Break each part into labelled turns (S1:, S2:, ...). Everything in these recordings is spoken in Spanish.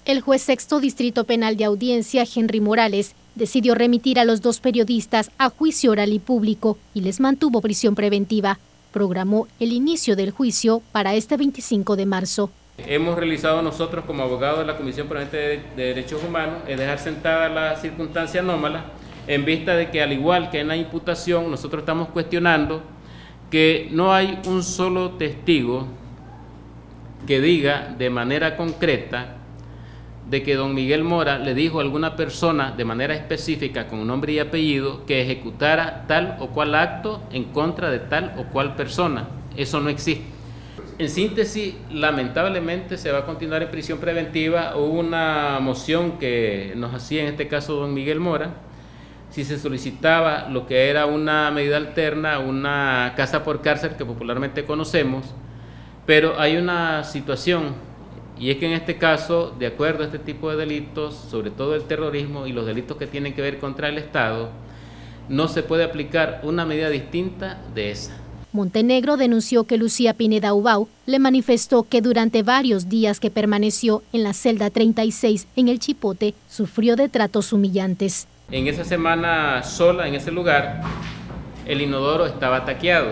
S1: El juez sexto Distrito Penal de Audiencia, Henry Morales, decidió remitir a los dos periodistas a juicio oral y público y les mantuvo prisión preventiva. Programó el inicio del juicio para este 25 de marzo.
S2: Hemos realizado nosotros como abogados de la Comisión Permanente de Derechos Humanos es dejar sentada la circunstancia anómala en vista de que, al igual que en la imputación, nosotros estamos cuestionando que no hay un solo testigo que diga de manera concreta de que don Miguel Mora le dijo a alguna persona de manera específica con nombre y apellido que ejecutara tal o cual acto en contra de tal o cual persona. Eso no existe. En síntesis, lamentablemente se va a continuar en prisión preventiva. Hubo una moción que nos hacía en este caso don Miguel Mora, si se solicitaba lo que era una medida alterna, una casa por cárcel que popularmente conocemos, pero hay una situación. Y es que en este caso, de acuerdo a este tipo de delitos, sobre todo el terrorismo y los delitos que tienen que ver contra el Estado, no se puede aplicar una medida distinta de esa.
S1: Montenegro denunció que Lucía Pineda Ubau le manifestó que durante varios días que permaneció en la celda 36 en el Chipote, sufrió de tratos humillantes.
S2: En esa semana sola, en ese lugar, el inodoro estaba taqueado.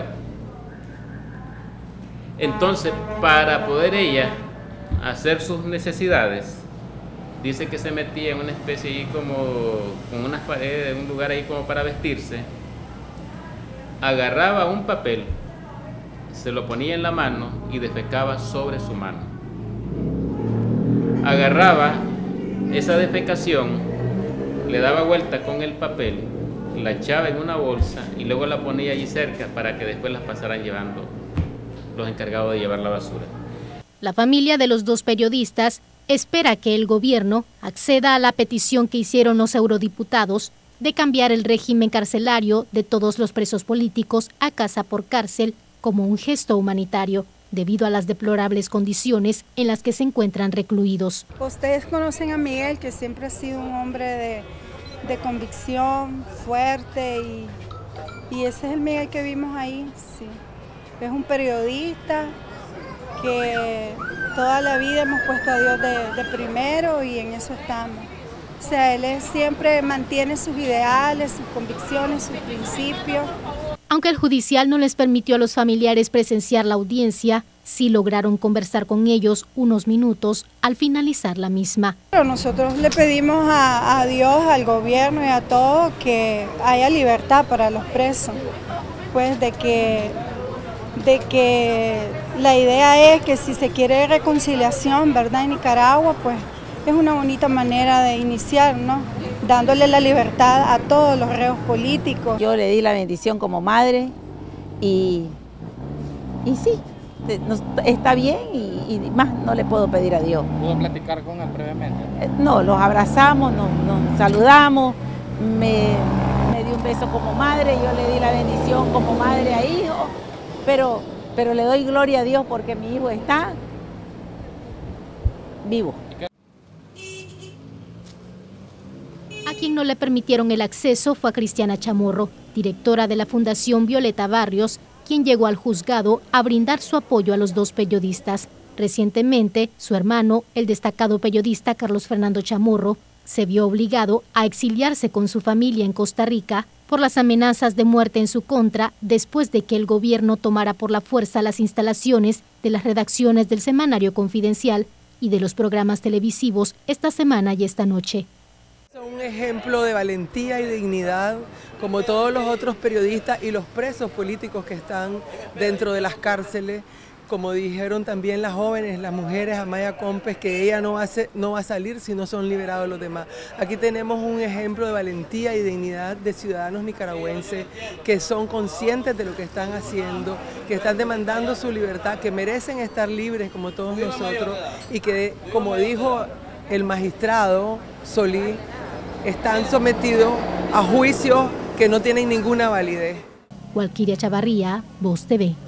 S2: Entonces, para poder ella hacer sus necesidades, dice que se metía en una especie ahí como con unas paredes, un lugar ahí como para vestirse, agarraba un papel, se lo ponía en la mano y defecaba sobre su mano. Agarraba esa defecación, le daba vuelta con el papel, la echaba en una bolsa y luego la ponía allí cerca para que después las pasaran llevando los encargados de llevar la basura.
S1: La familia de los dos periodistas espera que el gobierno acceda a la petición que hicieron los eurodiputados de cambiar el régimen carcelario de todos los presos políticos a casa por cárcel como un gesto humanitario, debido a las deplorables condiciones en las que se encuentran recluidos.
S3: Ustedes conocen a Miguel, que siempre ha sido un hombre de convicción, fuerte, y ese es el Miguel que vimos ahí, sí. Es un periodista que toda la vida hemos puesto a Dios de primero y en eso estamos. O sea, él siempre mantiene sus ideales, sus convicciones, sus principios.
S1: Aunque el judicial no les permitió a los familiares presenciar la audiencia, sí lograron conversar con ellos unos minutos al finalizar la misma.
S3: Pero nosotros le pedimos a Dios, al gobierno y a todos que haya libertad para los presos, pues de que la idea es que si se quiere reconciliación, ¿verdad?, en Nicaragua, pues es una bonita manera de iniciar, ¿no?, dándole la libertad a todos los reos políticos.
S4: Yo le di la bendición como madre y sí, está bien y más no le puedo pedir a Dios.
S5: ¿Pudo platicar con él previamente?
S4: No, los abrazamos, nos saludamos, me dio un beso como madre, yo le di la bendición como madre a hijo, pero le doy gloria a Dios porque mi hijo está vivo.
S1: A quien no le permitieron el acceso fue a Cristiana Chamorro, directora de la Fundación Violeta Barrios, quien llegó al juzgado a brindar su apoyo a los dos periodistas. Recientemente, su hermano, el destacado periodista Carlos Fernando Chamorro, se vio obligado a exiliarse con su familia en Costa Rica por las amenazas de muerte en su contra después de que el gobierno tomara por la fuerza las instalaciones de las redacciones del Semanario Confidencial y de los programas televisivos esta semana y esta noche.
S6: Un ejemplo de valentía y dignidad, como todos los otros periodistas y los presos políticos que están dentro de las cárceles, como dijeron también las jóvenes, las mujeres, Amaya Compes, que ella no va a salir si no son liberados los demás. Aquí tenemos un ejemplo de valentía y dignidad de ciudadanos nicaragüenses que son conscientes de lo que están haciendo, que están demandando su libertad, que merecen estar libres como todos nosotros y que, como dijo el magistrado Solí, están sometidos a juicios que no tienen ninguna validez.
S1: Walkiria Chavarría, Voz TV.